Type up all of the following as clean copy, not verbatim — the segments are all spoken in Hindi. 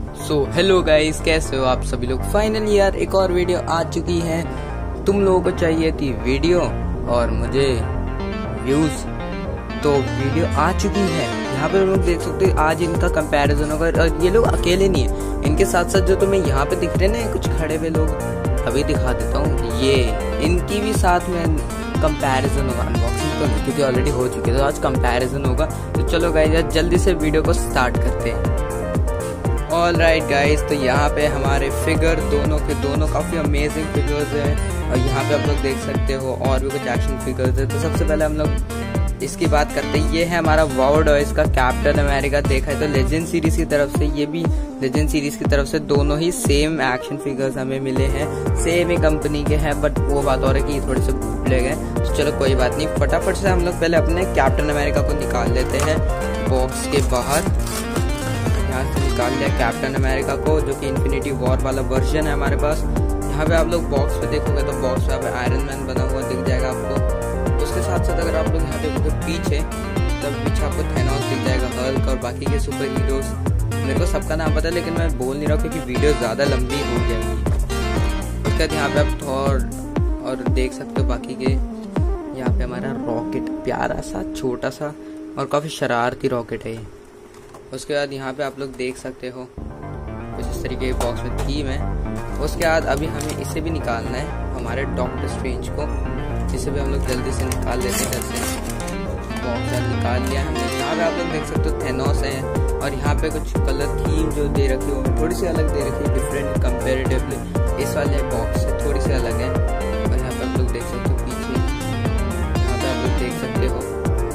हेलो गाइस, कैसे हो आप सभी लोग। फाइनली यार एक और वीडियो आ चुकी है। तुम लोगों को चाहिए थी वीडियो और मुझे व्यूज, तो वीडियो आ चुकी है। यहाँ पे लोग देख सकते हैं, आज इनका कंपैरिजन होगा। और ये लोग अकेले नहीं है, इनके साथ साथ जो तुम्हें यहाँ पे दिख रहे हैं ना कुछ खड़े हुए लोग, अभी दिखा देता हूँ। ये इनकी भी साथ में कंपैरिजन होगा। अनबॉक्सिंग तो नहीं क्योंकि ऑलरेडी हो चुकी है, तो आज कंपैरिजन होगा। तो चलो गाइस जल्दी से वीडियो को स्टार्ट करते हैं। ऑल राइट गाइज, तो यहाँ पे हमारे फिगर दोनों के दोनों काफ़ी अमेजिंग फिगर्स हैं। और यहाँ पे आप लोग देख सकते हो और भी कुछ एक्शन फिगर्स है। तो सबसे पहले हम लोग इसकी बात करते हैं। ये है हमारा वर्ड और इसका कैप्टन अमेरिका। देखा है तो लेजेंड सीरीज की तरफ से, ये भी लेजेंड सीरीज की तरफ से दोनों ही सेम एक्शन फिगर्स हमें मिले हैं। सेम ही कंपनी के हैं, बट वो बात और है कि ये थोड़े से भूले गए। तो चलो कोई बात नहीं, फटाफट से हम लोग पहले अपने कैप्टन अमेरिका को निकाल लेते हैं बॉक्स के बाहर। यहाँ से निकाल लिया कैप्टन अमेरिका को, जो कि इन्फिनिटी वॉर वाला वर्जन है हमारे पास। यहाँ पे आप लोग बॉक्स पे देखोगे तो बॉक्स पे आयरन मैन बना हुआ दिख जाएगा आपको। उसके साथ साथ अगर आप लोग यहाँ देखोगे पीछे, तब पीछे आपको थैनोस दिख जाएगा, हल्क और बाकी के सुपर हीरोज। मेरे को सबका नाम पता है लेकिन मैं बोल नहीं रहा हूँ क्योंकि वीडियो ज़्यादा लंबी हो जाएगी। उसके बाद यहाँ पे आप थॉर और देख सकते हो बाकी के। यहाँ पे हमारा रॉकेट, प्यारा सा छोटा सा और काफ़ी शरारती रॉकेट है ये। उसके बाद यहाँ पे आप लोग देख सकते हो कुछ इस तरीके के बॉक्स में थीम है। उसके बाद अभी हमें इसे भी निकालना है, हमारे डॉक्टर स्ट्रेंज को। इसे भी हम लोग जल्दी से निकाल लेते हैं। बॉक्स निकाल लिया हमने। यहाँ पे आप लोग देख सकते हो थैनोस है। और यहाँ पे कुछ कलर थीम जो दे रखी हो थोड़ी सी अलग दे रखी है, डिफरेंट कंपेरेटिवली इस वाले बॉक्स से थोड़ी सी अलग है। और यहाँ पे आप लोग देख सकते हो पीछे, यहाँ पे आप लोग देख सकते हो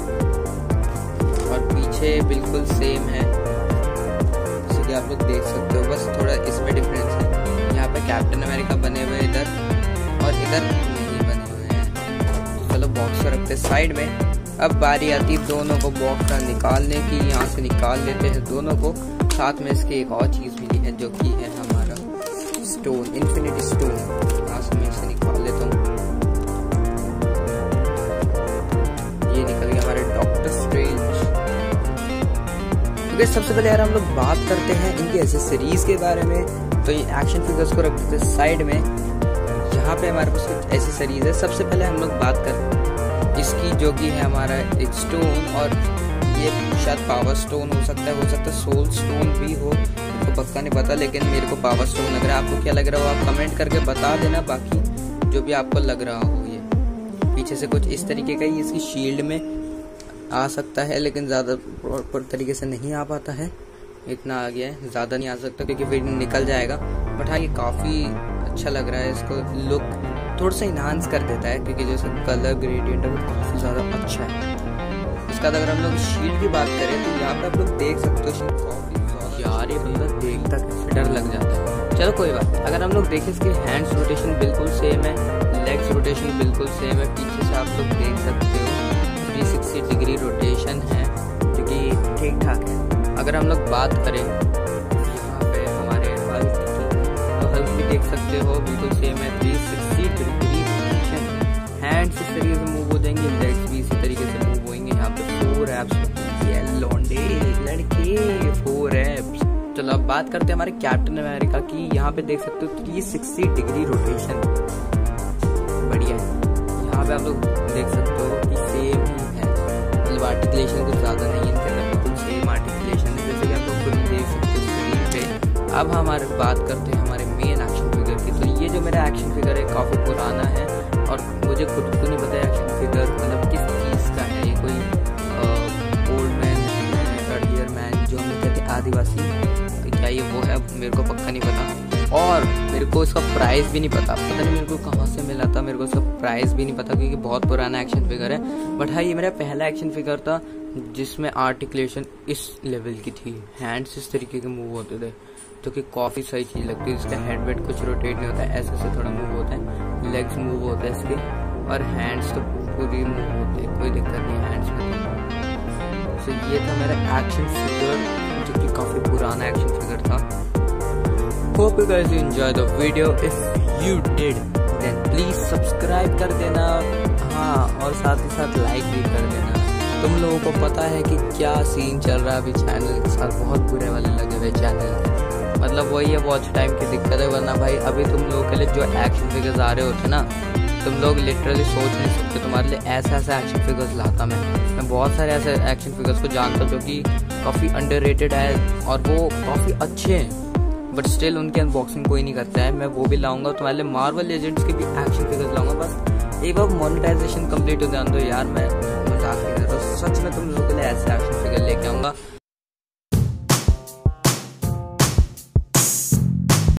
और पीछे बिल्कुल सेम है, जैसे कि आप लोग देख सकते हो। बस थोड़ा इसमें डिफरेंस है। यहाँ पे कैप्टन अमेरिका बने हुए इधर और इधर नहीं बने हुए हैं। तो चलो बॉक्स को रखते साइड में। अब बारी आती है दोनों को बॉक्स का निकालने की। यहाँ से निकाल लेते हैं दोनों को। साथ में इसकी एक और चीज मिली है जो कि है हमारा स्टोन, इन्फिनिटी स्टोन। यहाँ से मैं इसे निकाल लेता हूँ। ये निकल गया हमारे डॉक्टर स्ट्रेंज। तो सबसे पहले यार हम लोग बात करते हैं इनके एसेसरीज के बारे में। तो ये एक्शन फिगर्स को रख देते साइड में। यहाँ पे हमारे पास कुछ एसेसरीज है। सबसे पहले हम लोग बात करते हैं इसकी, जो कि है हमारा एक स्टोन, और ये शायद पावर स्टोन हो सकता है सोल स्टोन भी हो, तो पक्का नहीं पता, लेकिन मेरे को पावर स्टोन लग रहा है। आपको क्या लग रहा हो आप कमेंट करके बता देना, बाकी जो भी आपको लग रहा हो। ये पीछे से कुछ इस तरीके का ही इसकी शील्ड में आ सकता है, लेकिन ज़्यादा प्रॉपर तरीके से नहीं आ पाता है। इतना आ गया है, ज़्यादा नहीं आ सकता क्योंकि फिर निकल जाएगा। बट हाँ, ये काफ़ी अच्छा लग रहा है। इसको लुक थोड़ा सा इन्हांस कर देता है क्योंकि जैसे कलर ग्रेडियंट है वो काफ़ी ज़्यादा अच्छा है। उसके बाद अगर हम लोग शील्ड की बात करें तो यहाँ पे आप लोग देख सकते हो यार, ये बंदा देखता है डर लग जाता है। चलो कोई बात। अगर हम लोग देखें इसकी हैंड्स रोटेशन बिल्कुल सेम है, लेग्स रोटेशन बिल्कुल सेम है। पीछे से आप लोग देख सकते हो 360 डिग्री रोटेशन है जो कि ठीक ठाक है। अगर हम लोग बात करें यहाँ पे हमारे हल्क की, तो हल्क भी देख सकते हो बिल्कुल सेम है, 360 डिग्री रोटेशन। हैंड्स इस तरीके से मूव हो जाएंगे, लेग्स भी इसी तरीके से मूव होंगे। यहाँ पे 4 एप्स, ये लौंडे लड़के 4 एप्स। चलो अब बात करते हैं हमारे कैप्टन अमेरिका की। यहाँ पे देख सकते हो 360 डिग्री रोटेशन, बढ़िया है। यहाँ पे आप लोग देख सकते हो कि सेम ही है, मतलब आर्टिकुलेशन कुछ ज़्यादा नहीं है इनके अंदर, बिल्कुल सेम आर्टिकुलेशन है जैसे कि आप लोग खुद देख सकते हो स्क्रीन पे। अब हमारे बात करते हैं हमारे मेन एक्शन फिगर की। तो ये जो मेरा एक्शन फिगर है काफ़ी पुराना है और मुझे खुद को नहीं पता एक्शन फिगर मतलब किस चीज़ का है। ये कोई ओल्ड मैन, अर्लियर मैन जो हम कहते हैं आदिवासी, तो क्या ये वो है, मेरे को पक्का नहीं पता। और मेरे को इसका प्राइस भी नहीं पता नहीं मेरे को कहाँ से मिला था, मेरे को इसका प्राइस भी नहीं पता क्योंकि बहुत पुराना एक्शन फिगर है। बट हाँ, ये मेरा पहला एक्शन फिगर था जिसमें आर्टिकुलेशन इस लेवल की थी। हैंड्स इस तरीके के मूव होते थे जो कि काफ़ी सही चीज़ लगती है। इसका हेड वेट कुछ रोटेट नहीं होता है, ऐसे से थोड़ा मूव होता है, लेग्स मूव होता है इसके, और हैंड्स तो पूरी मूव होते हैं, कोई दिक्कत नहीं हैंड्स में। तो ये था मेरा एक्शन फिगर जो कि काफ़ी पुराना एक्शन फिगर था। Hope you guys enjoy the video. If you did, then please subscribe कर देना। हाँ, और साथ ही साथ लाइक भी कर देना। तुम लोगों को पता है कि क्या सीन चल रहा है अभी चैनल के साथ, बहुत बुरे वाले लगे हुए चैनल। मतलब मतलब वही है वॉच टाइम की दिक्कत है, वरना भाई अभी तुम लोगों के लिए जो एक्शन फिगर्स आ रहे होते ना, तुम लोग लिटरली सोच नहीं सकते तुम्हारे लिए ऐसा एक्शन फिगर्स लाता मैं बहुत सारे ऐसे एक्शन फिगर्स को जानता हूँ जो कि काफ़ी अंडररेटेड है और वो काफ़ी अच्छे हैं, बट स्टिल उनकी अनबॉक्सिंग कोई नहीं करता है। मैं वो भी लाऊंगा तुम्हारे लिए, मार्वल लेजेंड्स के भी एक्शन फिगर्स लाऊंगा। बस एक बार मोनेटाइजेशन कंप्लीट हो जाने दो यार, मैं मजाक नहीं कर रहा, सच में तुम लोगों के लिए ऐसे एक्शन फिगर लेके आऊँगा।